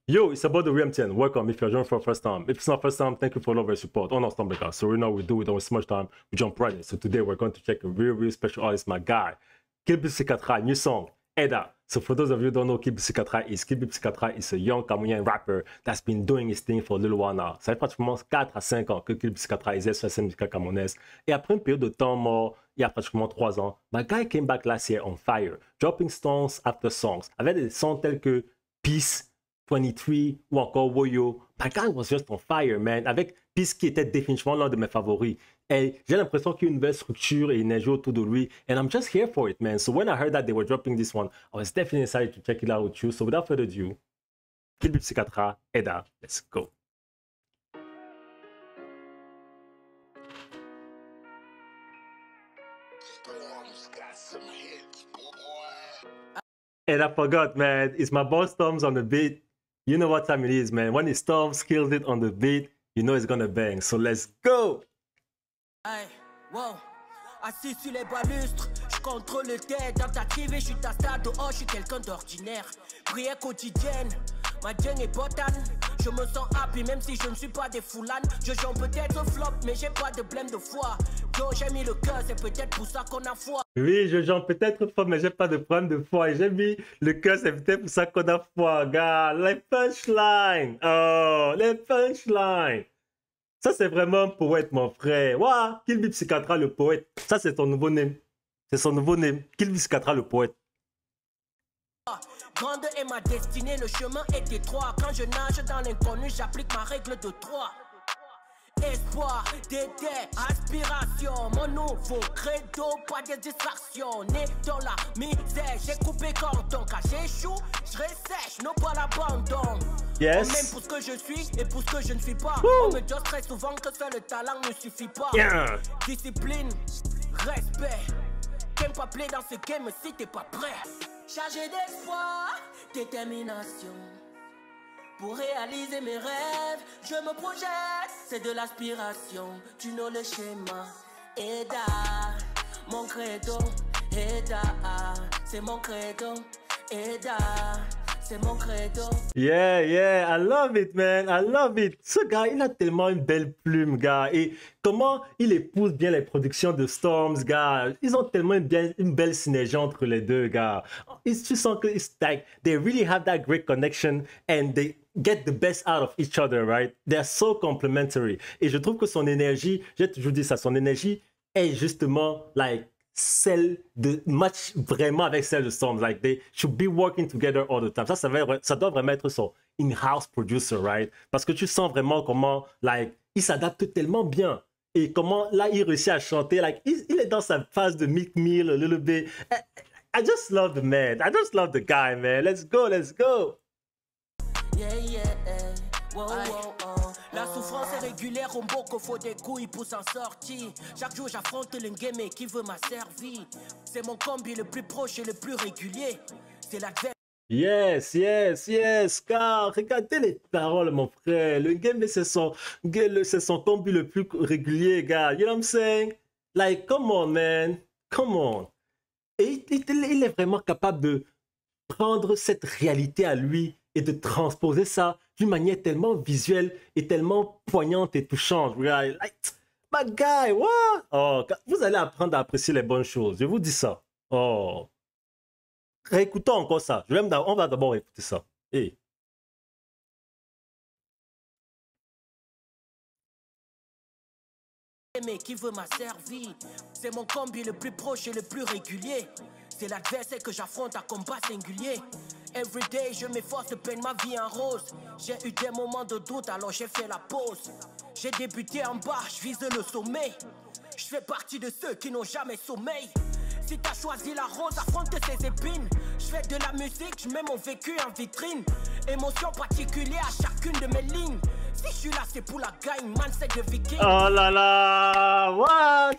Yo, it's about the RMTN. Welcome if you're joining for the first time. If it's not first time, thank you for all of your support on our Stumble Guys. So right now we do it on so much time. We jump right in. So today we're going to check a real special artist, my guy. Kilby Psychiatra, new song, Eda. So for those of you who don't know Kilby Psychiatra is a young Cameroonian rapper that's been doing his thing for a little while now. Ça fait pratiquement 4 à 5 ans que Kilby Psychiatra est sur la scène musicale camerounaise. Et après une période de temps mort, il y a pratiquement 3 ans, my guy came back last year on fire, dropping songs after songs, avec des sons tels que Peace, 23 ou encore Woyo. My guy was just on fire, man. Avec Peace qui était définitivement l'un de mes favoris. Et j'ai l'impression qu'il y a une nouvelle structure et énergie autour de lui. And I'm just here for it, man. So when I heard that they were dropping this one, I was definitely excited to check it out with you. So without further ado, Kilby Psychiatra, Eda, let's go. And I forgot, man. It's my boy Storms on the beat. You know what time it is, man. When it Storms kills it on the beat, you know it's gonna bang. So let's go. Hey, wow. Assis sur les balustres, je contrôle le tête, tentative et je suis ta stade dehors, je suis quelqu'un d'ordinaire. Prière quotidienne, ma gang est botane. Je me sens happy même si je ne suis pas des foulanes. Je joue peut-être flop, mais j'ai pas de blême de foi. Yo, j'ai mis le cœur, c'est peut-être pour ça qu'on a foi. Oui, je joue peut-être fort, mais j'ai pas de problème de foi. Et j'ai mis le cœur, c'est peut-être pour ça qu'on a foi, gars. Les punchlines. Oh, les punchlines. Ça, c'est vraiment un poète, mon frère. Waouh, Kilby Psychiatra, le poète. Ça, c'est son nouveau name. C'est son nouveau name. Kilby Psychiatra, le poète. Grande est ma destinée, le chemin est étroit. Quand je nage dans l'inconnu, j'applique ma règle de 3. Espoir, dédé, aspiration, mon nouveau credo, pas de distraction. Né dans la misère, j'ai coupé cordon. Quand j'échoue, je ressèche, non pas l'abandon. Yes. On m'aime pour ce que je suis et pour ce que je ne suis pas. Woo. On me dit très souvent que seul le talent ne suffit pas. Yeah. Discipline, respect. T'aimes pas play dans ce game si t'es pas prêt. Chargé d'espoir, détermination. Pour réaliser mes rêves, je me projette, c'est de l'aspiration. Tu know le schéma. Eda, mon credo. Eda, c'est mon credo. Eda, c'est mon credo. Yeah, I love it, man. I love it. Ce gars, il a tellement une belle plume, gars. Et comment il épouse bien les productions de Storms, gars. Ils ont tellement une belle synergie entre les deux, gars. Tu sens que it's like, they really have that great connection and they get the best out of each other, right? They're so complementary. Et je trouve que son énergie, j'ai toujours dit ça, son énergie est justement, like, celle de match vraiment avec celle de Storms. Like, they should be working together all the time. Ça doit vraiment être son in-house producer, right? Parce que tu sens vraiment comment, like, il s'adapte tellement bien. Et comment, là, il réussit à chanter. Like, il est dans sa phase de Meek Mill, a little bit. I just love the man. I just love the guy, man. Let's go, let's go. Yeah, wow, La souffrance est régulière, on beau qu'il faut des couilles pour s'en sortir. Chaque jour j'affronte l'engame qui veut ma servie. C'est mon combi le plus proche et le plus régulier. C'est l'adversaire. Yes, car regardez les paroles, mon frère. Le game, c'est son combi le plus régulier, gars. You know what I'm saying? Like, come on, man. Come on. Et il est vraiment capable de prendre cette réalité à lui et de transposer ça d'une manière tellement visuelle et tellement poignante et touchante. Like, my guy, what? Oh, vous allez apprendre à apprécier les bonnes choses. Je vous dis ça. Oh. Réécoutons encore ça. On va d'abord écouter ça. Hey. Qui veut ma servie. C'est mon combi le plus proche et le plus régulier. C'est l'adversaire que j'affronte à combat singulier. Everyday je m'efforce de peindre ma vie en rose. J'ai eu des moments de doute alors j'ai fait la pause. J'ai débuté en bas, je vise le sommet. Je fais partie de ceux qui n'ont jamais sommeil. Si t'as choisi la rose, affronte ses épines. Je fais de la musique, je mets mon vécu en vitrine. Émotion particulière à chacune de mes lignes. Si je suis là, c'est pour la gagne, man, c'est de viking. Oh là là! Wow,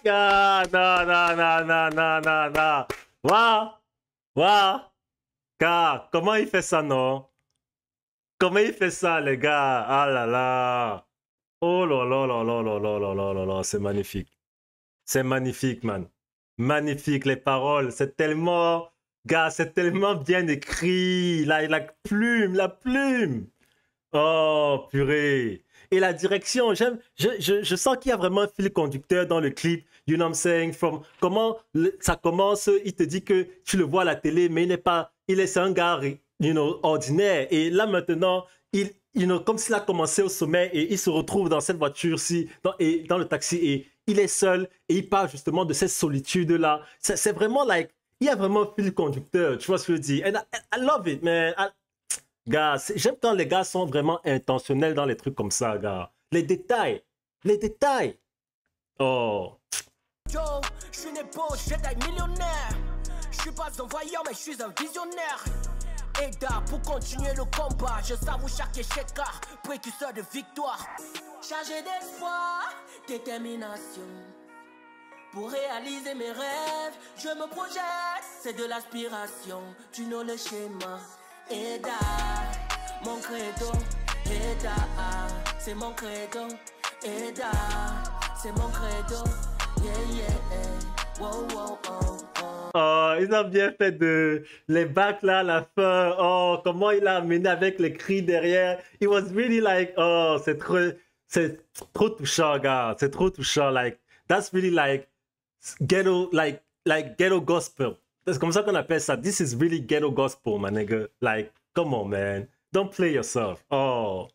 non. Wow. Car, comment il fait ça, non? Comment il fait ça, les gars? Ah là là! Oh là là, c'est magnifique. C'est magnifique, man. Magnifique, les paroles. C'est tellement, gars, c'est tellement bien écrit. La plume. Oh, purée. Et la direction, je sens qu'il y a vraiment un fil conducteur dans le clip. You know what I'm saying? Ça commence, il te dit que tu le vois à la télé, mais c'est un gars, ordinaire. Et là, maintenant, comme s'il a commencé au sommet et il se retrouve dans cette voiture-ci, dans le taxi, et il est seul, et il parle justement de cette solitude-là. C'est vraiment, il y a vraiment un fil conducteur. Tu vois ce que je dis? And I love it, man. Gars, j'aime quand les gars sont vraiment intentionnels dans les trucs comme ça, gars. Les détails. Les détails. Oh. Yo, je suis né beau, j'ai taille millionnaire. Je suis pas un voyant, mais je suis un visionnaire. Aida pour continuer le combat. Je savoure chaque échec car précurseur de victoire. Chargé d'espoir, détermination. Pour réaliser mes rêves, je me projette. C'est de l'aspiration, tu know le schéma. Aida, mon credo, Aida, c'est mon credo, Aida, c'est mon credo, yeah, yeah, wow, wow, oh, oh. Oh, ils ont bien fait les bacs là à la fin. Oh, comment il a amené avec les cris derrière. It was really oh, c'est trop touchant, gars. C'est trop touchant. That's really ghetto, ghetto gospel. C'est comme ça qu'on appelle ça. This is really ghetto gospel, my nigga. Come on, man. Don't play yourself. Oh.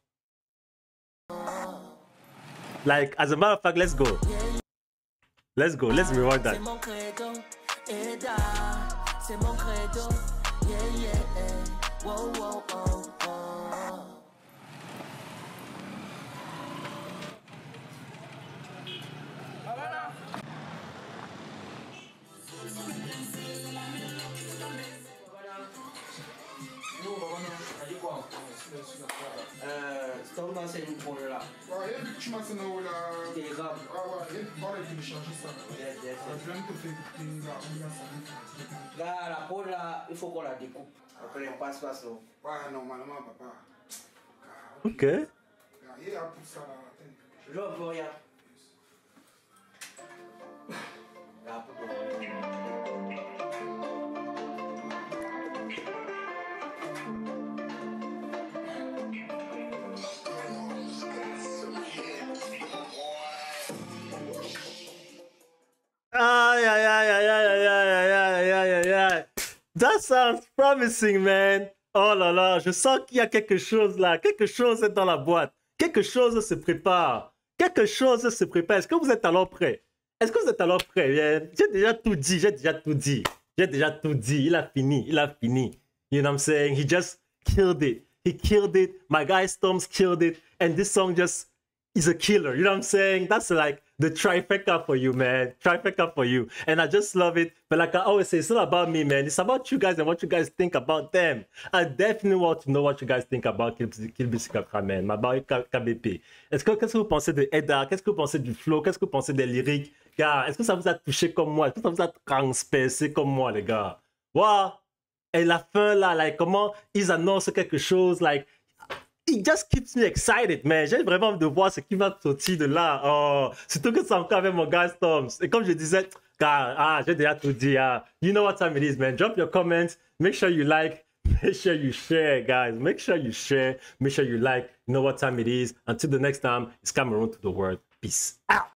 As a matter of fact, let's go. Let's go. Let's rewind that. C'est mon credo, Aida. C'est mon credo, yeah, yeah, wow, wow, oh, oh. Stop dans ces pour là. Ouais, il y a vu que tu m'as sonné là. Telegram. Ah ouais, il va télécharger ça. Yes, yes. Je viens de te faire écouter la ambiance. Là, la peau là, il faut qu'on la découpe. Après, on passe là. Ouais, normalement, papa. Ok. Il y a pour ça là. Je veux rien. Là, pour Aïe, aïe, aïe, aïe, aïe, aïe, aïe, aïe, aïe, aïe, aïe. That sounds promising, man. Oh là là, je sens qu'il y a quelque chose là. Quelque chose est dans la boîte. Quelque chose se prépare. Quelque chose se prépare. Est-ce que vous êtes alors prêts? Est-ce que vous êtes alors prêts? J'ai déjà tout dit. J'ai déjà tout dit. J'ai déjà tout dit. Il a fini. Il a fini. You know what I'm saying? He just killed it. He killed it. My guy Storms killed it. And this song just is a killer. You know what I'm saying? That's like the trifecta for you, man. Trifecta for you. And I just love it. But like I always say, it's not about me, man. It's about you guys and what you guys think about them. I definitely want to know what you guys think about Kill Bill Sikatra, man. My boy KBP. Qu'est-ce que vous pensez de Aida? Qu'est-ce que vous pensez du flow? Qu'est-ce que vous pensez des lyriques? Gars, est-ce que ça vous a touché comme moi? Est-ce que ça vous a transpercé comme moi, les gars? Wow! Et la fin, là, comment ils annoncent quelque chose, it just keeps me excited, man. J'ai vraiment envie de voir ce qui va sortir de là. Oh, surtout que c'est encore avec mon gars Storms. Et comme je disais, j'ai déjà tout dit. You know what time it is, man. Drop your comments. Make sure you like. Make sure you share, guys. Make sure you share. Make sure you like. You know what time it is. Until the next time, it's Cameroon to the world. Peace out.